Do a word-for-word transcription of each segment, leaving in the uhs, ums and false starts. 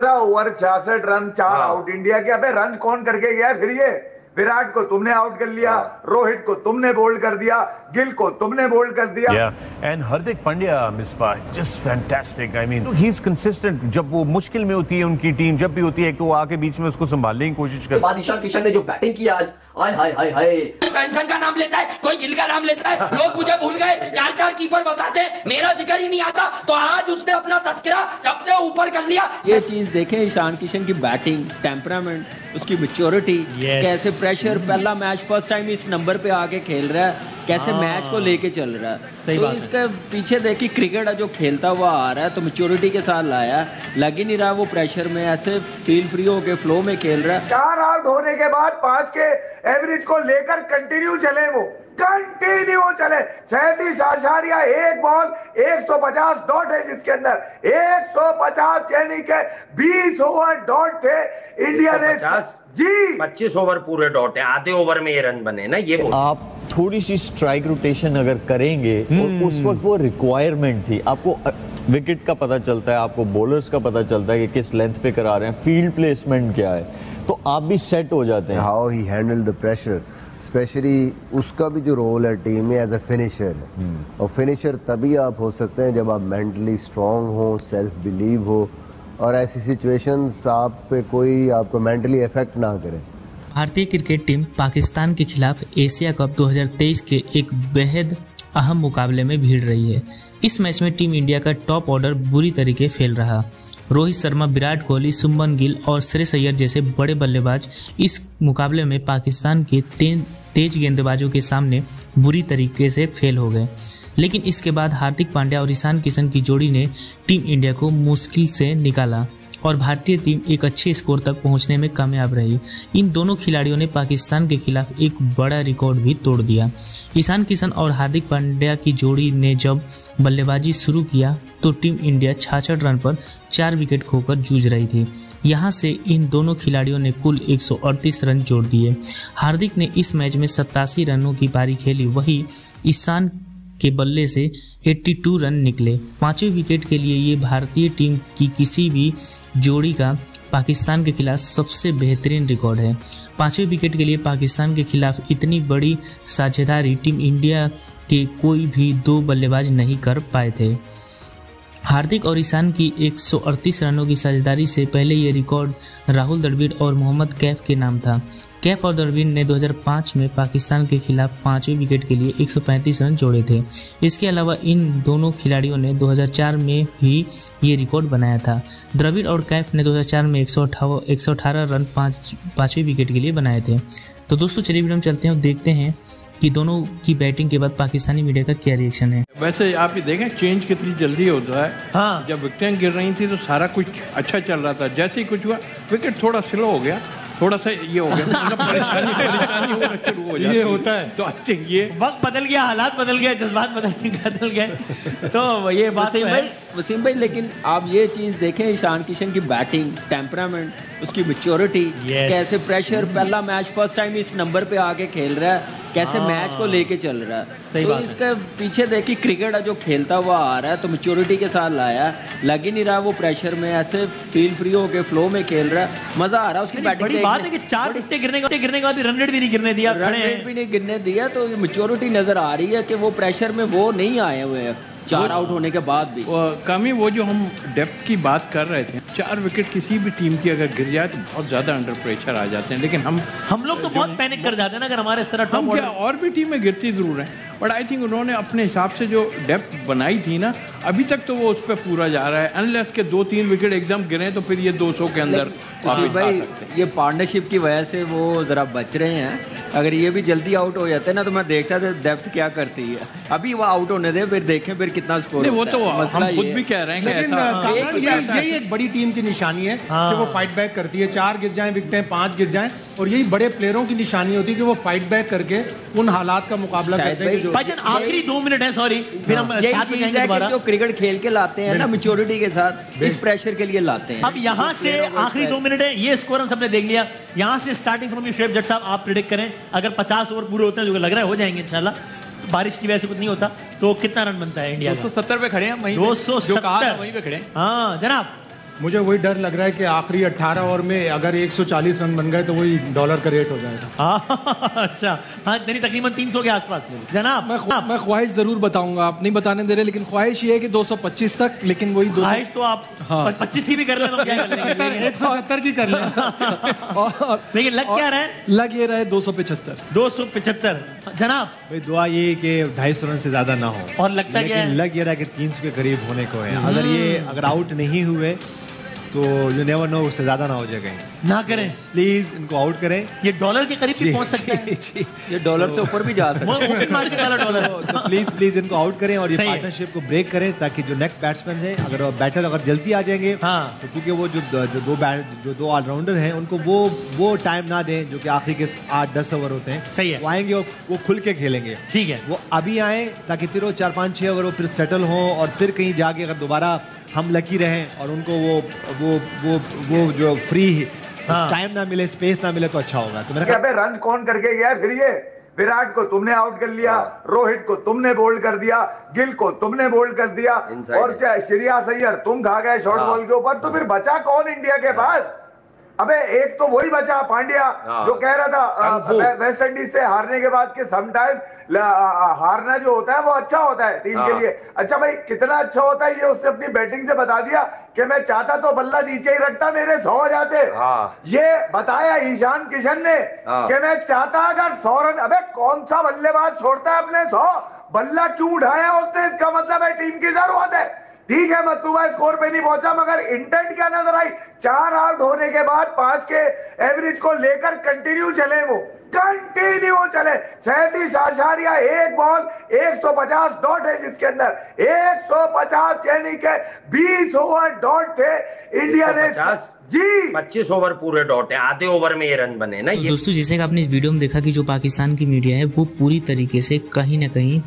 Over छियासठ run, चार out India के। अबे रन कौन करके गया फिर? ये विराट को तुमने आउट कर लिया, रोहित को तुमने बोल्ड कर दिया, गिल को तुमने बोल्ड कर दिया। yeah. and Hardik Pandya Misbah just fantastic. I mean he's consistent. जब वो मुश्किल में होती है उनकी टीम, जब भी होती है तो वो आके बीच में उसको संभालने की कोशिश करता है। ईशान किशन ने जो बैटिंग की आज, हाय हाय हाय हाय, सैमसन का नाम लेता है, कोई गिल का नाम लेता है, लोग मुझे भूल गए, चार चार कीपर बताते हैं, मेरा जिक्र ही नहीं आता। तो आज उसने अपना तस्करा सबसे ऊपर कर लिया। ये चीज देखें, ईशान किशन की बैटिंग, टेम्परामेंट, उसकी मैच्योरिटी, yes. कैसे प्रेशर, पहला मैच फर्स्ट टाइम इस नंबर पे आके खेल रहा है, कैसे मैच को लेके चल रहा है। सही तो बात इसके है। पीछे देखिए क्रिकेट है जो खेलता हुआ आ रहा है, तो मैच्योरिटी के साथ लाया, लग ही नहीं रहा वो प्रेशर में, ऐसे फील फ्री होके फ्लो में खेल रहा है। चार आउट होने के बाद पांच के एवरेज को लेकर कंटिन्यू चले, वो कंटिन्यू चले। सैंतीस आशारिया एक बॉल एक सौ पचास डॉट है जिसके अंदर एक सौ पचास, यानी के बीस ओवर डॉट थे इंडिया ने जी। पच्चीस ओवर पूरे डॉट है, आधे ओवर में ये रन बने ना। ये आप थोड़ी सी स्ट्राइक रोटेशन अगर करेंगे, और उस वक्त वो रिक्वायरमेंट थी, आपको विकेट का पता चलता है, आपको बॉलर्स का पता चलता है कि किस लेंथ पे करा रहे हैं, फील्ड प्लेसमेंट क्या है, तो आप भी सेट हो जाते हैं। How he handle the pressure, specially उसका भी जो रोल है टीम में एज अ फिनिशर, और फिनिशर तभी आप हो सकते हैं जब आप मेंटली स्ट्रांग हो, सेल्फ बिलीव हो, और ऐसी सिचुएशंस आप पे कोई आपको मेंटली इफेक्ट ना करे। भारतीय क्रिकेट टीम पाकिस्तान के खिलाफ एशिया कप दो हज़ार तेईस के एक बेहद अहम मुकाबले में भिड़ रही है। इस मैच में टीम इंडिया का टॉप ऑर्डर बुरी तरीके फेल रहा। रोहित शर्मा, विराट कोहली, शुभमन गिल और श्रेयस अय्यर जैसे बड़े बल्लेबाज इस मुकाबले में पाकिस्तान के ते, तेज गेंदबाजों के सामने बुरी तरीके से फेल हो गए। लेकिन इसके बाद हार्दिक पांड्या और ईशान किशन की जोड़ी ने टीम इंडिया को मुश्किल से निकाला और भारतीय टीम एक अच्छे स्कोर तक पहुंचने में कामयाब रही। इन दोनों खिलाड़ियों ने पाकिस्तान के खिलाफ एक बड़ा रिकॉर्ड भी तोड़ दिया। ईशान किशन और हार्दिक पांड्या की जोड़ी ने जब बल्लेबाजी शुरू किया तो टीम इंडिया छियासठ रन पर चार विकेट खोकर जूझ रही थी। यहां से इन दोनों खिलाड़ियों ने कुल एक सौ अड़तीस रन जोड़ दिए। हार्दिक ने इस मैच में सत्तासी रनों की पारी खेली, वही ईशान के बल्ले से बयासी रन निकले। पांचवें विकेट के लिए ये भारतीय टीम की किसी भी जोड़ी का पाकिस्तान के खिलाफ सबसे बेहतरीन रिकॉर्ड है। पांचवें विकेट के लिए पाकिस्तान के खिलाफ इतनी बड़ी साझेदारी टीम इंडिया के कोई भी दो बल्लेबाज नहीं कर पाए थे। हार्दिक और ईशान की एक सौ अड़तीस रनों की साझेदारी से पहले ये रिकॉर्ड राहुल द्रविड़ और मोहम्मद कैफ के नाम था। कैफ और द्रविड़ ने दो हज़ार पाँच में पाकिस्तान के खिलाफ पांचवें विकेट के लिए एक सौ पैंतीस रन जोड़े थे। इसके अलावा इन दोनों खिलाड़ियों ने दो हज़ार चार में भी ये रिकॉर्ड बनाया था। द्रविड़ और कैफ ने दो हज़ार चार में एक सौ अठावन एक सौ अठारह रन पाँच पाँचवें विकेट के लिए बनाए थे। तो दोस्तों चलिए वीडियो में चलते हैं और देखते हैं कि दोनों की बैटिंग के बाद पाकिस्तानी मीडिया का क्या रिएक्शन है। वैसे आप ये देखें चेंज कितनी जल्दी होता है। हाँ। जब विकेटें गिर रही थी तो सारा कुछ अच्छा चल रहा था, जैसे ही कुछ हुआ विकेट थोड़ा स्लो हो गया, थोड़ा सा ये हो गया, परेशानी परेशानी होना शुरू हो जाती है। ये होता है तो आई थिंक ये वक्त बदल गया, हालात बदल गए, जज्बात बदल बदल गए। तो ये बात वसीम भाई वसीम भाई लेकिन आप ये चीज़ देखें, ईशान किशन की बैटिंग, टेम्परामेंट, उसकी मैच्योरिटी, कैसे प्रेशर, पहला मैच फर्स्ट टाइम इस नंबर पे आके खेल रहा है, कैसे मैच को लेके चल रहा है। सही तो बात इसके पीछे देखिए क्रिकेट है जो खेलता हुआ आ रहा है, तो मैच्योरिटी के साथ लाया, लग ही नहीं रहा वो प्रेशर में, ऐसे फील फ्री होके फ्लो में खेल रहा है, मजा आ रहा है उसकी बैटिंग। बड़ी बात है कि चार विकेट गिरने के गिरने के बाद भी रन रेट भी नहीं गिरने दिया, रन रेट भी नहीं गिरने दिया, तो मैच्योरिटी नजर आ रही है कि वो प्रेशर में वो नहीं आए हुए हैं चार आउट होने के बाद भी। कमी वो जो हम डेप्थ की बात कर रहे थे, चार विकेट किसी भी टीम की अगर गिर जाए तो बहुत ज्यादा अंडर प्रेशर आ जाते हैं। लेकिन हम हम लोग तो बहुत पैनिक कर जाते हैं ना अगर हमारे इस तरह हम क्या और भी टीमें गिरती जरूर हैं, बट आई थिंक उन्होंने अपने हिसाब से जो डेप्थ बनाई थी ना, अभी तक तो वो उस पर पूरा जा रहा है। अनलेस के दो तीन विकेट एकदम गिरे तो फिर ये दो सौ के अंदर भाई ये पार्टनरशिप की वजह से वो जरा बच रहे हैं। अगर ये भी जल्दी आउट हो जाते ना तो मैं देखता था डेप्थ क्या करती है। अभी वो आउट होने दे, फिर देखें फिर कितना स्कोर। नहीं वो तो हम खुद भी कह रहे हैं कि ऐसा यही एक बड़ी टीम की निशानी है कि वो फाइट बैक करती है। चार गिर जाएं विकेटें, पांच गिर जाएं, और यही बड़े प्लेयरों की निशानी होती है कि वो फाइट बैक करके उन हालात का मुकाबला करते हैं। आखिरी दो मिनट है, सॉरी, फिर हम साथ में जाएंगे दोबारा। जो क्रिकेट खेल के लाते हैं ना मैच्योरिटी के साथ, इस प्रेशर के लिए लाते हैं। अब यहाँ से आखिरी दो मिनट है, ये स्कोर हम सबने देख लिया। यहाँ से स्टार्टिंग फ्रॉम शुएब जट साहब आप प्रेडिक्ट करें, अगर पचास ओवर पूरे होते हैं जो लग रहा है हो जाएंगे इंशाल्लाह, बारिश की वजह से कुछ नहीं होता, तो कितना रन बनता है इंडिया? दो सौ सत्तर पे खड़े हैं, दो सौ सत्तर वहीं पे खड़े हैं। हाँ जनाब, मुझे वही डर लग रहा है कि आखिरी अट्ठारह ओवर में अगर एक सौ चालीस रन बन गए तो वही डॉलर का रेट हो जाएगा। अच्छा, हाँ, यानी तकरीबन तीन सौ के आसपास जनाब। मैं ख्वा, मैं ख्वाहिश जरूर बताऊंगा, आप नहीं बताने दे रहे, लेकिन ख्वाहिश ये है कि दो सौ पच्चीस तक, लेकिन वही ख्वाहिश तो आप हाँ। पच्चीस की भी कर ले तो क्या कर लेंगे, एक सौ सत्तर की कर ले। लेकिन लग क्या रहा है? लग ये रहा है दो सौ पिछहत्तर। दो सौ पिछहत्तर जनाब। भाई दुआ ये कि ढाई सौ रन से ज्यादा ना हो, और लगता क्या है? लग ये रहा है कि तीन सौ के करीब होने को है। अगर ये अगर आउट नहीं हुए तो यू नेवर नो, उससे ज्यादा ना हो जाए कहीं। ना करें प्लीज, इनको आउट करें। ये डॉलर के करीब भी पहुंच सकता है, ये डॉलर से ऊपर भी जा सकता है, ओपन मार्केट वाला डॉलर। तो प्लीज प्लीज इनको आउट करें और ये पार्टनरशिप को ब्रेक करें, ताकि जो नेक्स्ट बैट्समैन है, अगर बैटर अगर जल्दी आ जाएंगे हाँ। तो क्योंकि वो जो जो दो जो दो ऑलराउंडर हैं उनको वो वो टाइम ना दें जो कि आखिरी के आठ दस ओवर होते हैं। सही है, वो आएंगे और वो खुल के खेलेंगे। ठीक है, वो अभी आए ताकि फिर वो चार पाँच छः ओवर वो फिर सेटल हों और फिर कहीं जाके अगर दोबारा हम लकी रहें और उनको वो वो वो वो जो फ्री हाँ। टाइम ना मिले, स्पेस ना मिले तो अच्छा होगा। तो क्या रन कौन करके गया फिर? ये विराट को तुमने आउट कर लिया, रोहित को तुमने बोल्ड कर दिया, गिल को तुमने बोल्ड कर दिया, और क्या श्रेयस अय्यर तुम खा गए शॉर्ट बॉल के ऊपर। तो फिर बचा कौन इंडिया के पास? अबे एक तो वही बचा पांड्या जो कह रहा था वेस्ट इंडीज से हारने के बाद के समटाइम हारना जो होता है वो अच्छा होता है टीम के लिए। अच्छा भाई, कितना अच्छा होता है ये उसने अपनी बैटिंग से बता दिया कि मैं चाहता तो बल्ला नीचे ही रखता, मेरे सौ हो जाते। ये बताया ईशान किशन ने कि मैं चाहता अगर सौ रन। अबे कौन सा बल्लेबाज छोड़ता है अपने सौ? बल्ला क्यों उठाया उसने? इसका मतलब है टीम की जरूरत है। ठीक है, मतलूबा स्कोर पे नहीं पहुंचा, मगर इंटेंट क्या नजर आई? चार आउट होने के बाद पांच के एवरेज को लेकर कंटिन्यू चले, वो कंटिन्यू चले। सैंतीस आशारिया एक बॉल एक सौ पचास डॉट है जिसके अंदर एक सौ पचास, यानी कि बीस ओवर डॉट थे इंडिया ने जी। पच्चीस ओवर पूरे डॉट है, आधे ओवर में ये रन बने ना। तो दोस्तों, जैसे कि आपने इस वीडियो में देखा कि जो पाकिस्तान की मीडिया है वो पूरी तरीके से कहीं ना कहीं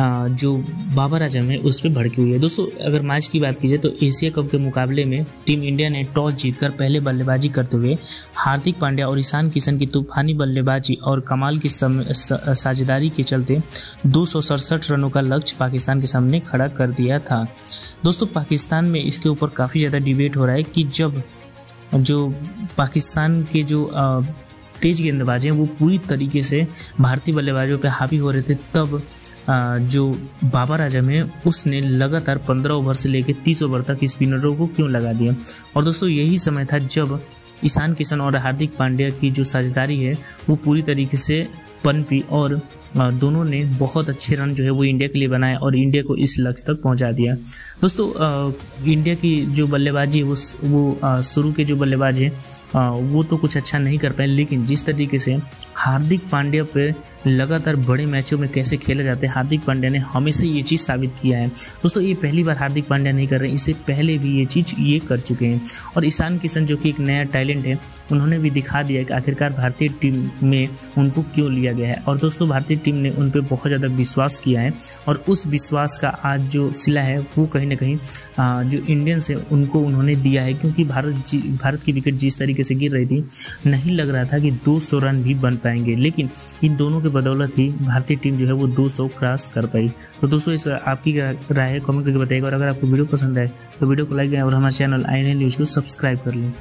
जो बाबर आजम है उस पर भड़की हुई है। दोस्तों, अगर मैच की बात कीजिए तो एशिया कप के मुकाबले में टीम इंडिया ने टॉस जीतकर पहले बल्लेबाजी करते हुए हार्दिक पांड्या और ईशान किशन की तूफानी बल्लेबाजी और कमाल की साझेदारी के चलते दो सौ सड़सठ रनों का लक्ष्य पाकिस्तान के सामने खड़ा कर दिया था। दोस्तों, पाकिस्तान में इसके ऊपर काफ़ी ज़्यादा डिबेट हो रहा है कि जब जो पाकिस्तान के जो तेज गेंदबाज हैं वो पूरी तरीके से भारतीय बल्लेबाजों पे हावी हो रहे थे, तब जो बाबर आजम है उसने लगातार पंद्रह ओवर से लेकर तीस ओवर तक स्पिनरों को क्यों लगा दिया। और दोस्तों, यही समय था जब ईशान किशन और हार्दिक पांड्या की जो साझेदारी है वो पूरी तरीके से पनपी और दोनों ने बहुत अच्छे रन जो है वो इंडिया के लिए बनाए और इंडिया को इस लक्ष्य तक पहुंचा दिया। दोस्तों, इंडिया की जो बल्लेबाजी है वो वो शुरू के जो बल्लेबाज हैं वो तो कुछ अच्छा नहीं कर पाए, लेकिन जिस तरीके से हार्दिक पांड्या पे लगातार बड़े मैचों में कैसे खेले जाते हैं, हार्दिक पांड्या ने हमेशा ये चीज़ साबित किया है। दोस्तों, ये पहली बार हार्दिक पांड्या नहीं कर रहे, इससे पहले भी ये चीज़ ये कर चुके हैं। और ईशान किशन जो कि एक नया टैलेंट है, उन्होंने भी दिखा दिया कि आखिरकार भारतीय टीम में उनको क्यों लिया गया है। और दोस्तों, भारतीय टीम ने उन पर बहुत ज़्यादा विश्वास किया है और उस विश्वास का आज जो सिला है वो कहीं ना कहीं जो इंडियंस है उनको उन्होंने दिया है, क्योंकि भारत भारत की विकेट जिस तरीके से गिर रही थी नहीं लग रहा था कि दो सौ रन भी बन पाएंगे, लेकिन इन दोनों के बदौलत ही भारतीय टीम जो है वो दो सौ क्रॉस कर पाई। तो दोस्तों, इस आपकी क्या राय है कमेंट करके बताइएगा, और अगर आपको वीडियो पसंद आए तो वीडियो को लाइक करें और हमारे channel I N L news को सब्सक्राइब कर लें।